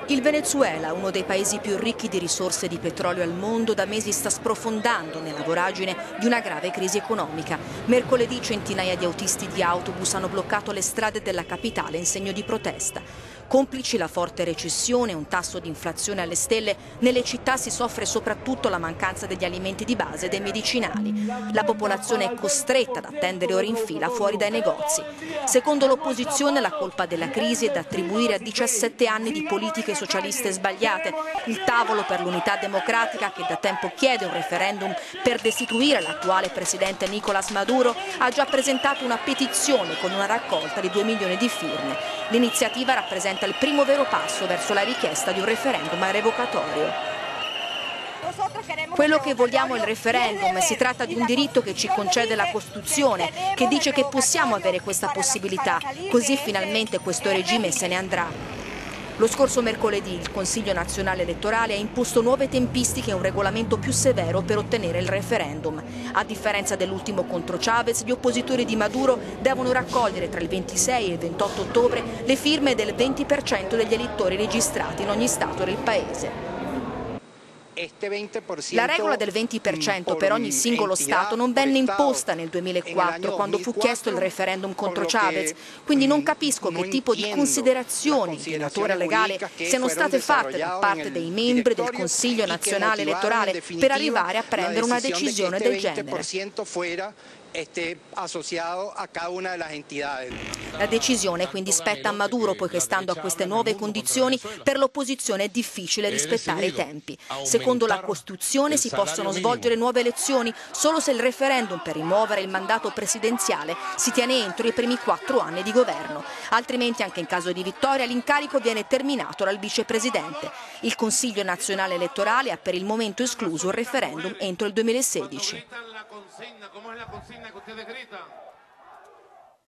Il Venezuela, uno dei paesi più ricchi di risorse di petrolio al mondo, da mesi sta sprofondando nella voragine di una grave crisi economica. Mercoledì centinaia di autisti di autobus hanno bloccato le strade della capitale in segno di protesta. Complici la forte recessione e un tasso di inflazione alle stelle, nelle città si soffre soprattutto la mancanza degli alimenti di base e dei medicinali. La popolazione è costretta ad attendere ore in fila fuori dai negozi. Secondo l'opposizione la colpa della crisi è da attribuire a 17 anni di politiche socialiste sbagliate. Il tavolo per l'unità democratica, che da tempo chiede un referendum per destituire l'attuale presidente Nicolás Maduro, ha già presentato una petizione con una raccolta di 2 milioni di firme. L'iniziativa rappresenta il primo vero passo verso la richiesta di un referendum revocatorio. Quello che vogliamo è il referendum, si tratta di un diritto che ci concede la Costituzione, che dice che possiamo avere questa possibilità, così finalmente questo regime se ne andrà. Lo scorso mercoledì il Consiglio nazionale elettorale ha imposto nuove tempistiche e un regolamento più severo per ottenere il referendum. A differenza dell'ultimo contro Chavez, gli oppositori di Maduro devono raccogliere tra il 26 e il 28 ottobre le firme del 20% degli elettori registrati in ogni stato del paese. La regola del 20% per ogni singolo Stato non venne imposta nel 2004 quando fu chiesto il referendum contro Chavez, quindi non capisco che tipo di considerazioni di natura legale siano state fatte da parte dei membri del Consiglio nazionale elettorale per arrivare a prendere una decisione del genere. La decisione quindi spetta a Maduro, poiché stando a queste nuove condizioni per l'opposizione è difficile rispettare i tempi. Secondo la Costituzione si possono svolgere nuove elezioni solo se il referendum per rimuovere il mandato presidenziale si tiene entro i primi 4 anni di governo, altrimenti anche in caso di vittoria l'incarico viene terminato dal vicepresidente. Il Consiglio nazionale elettorale ha per il momento escluso il referendum entro il 2016. ¿Cómo es la consigna que usted decreta?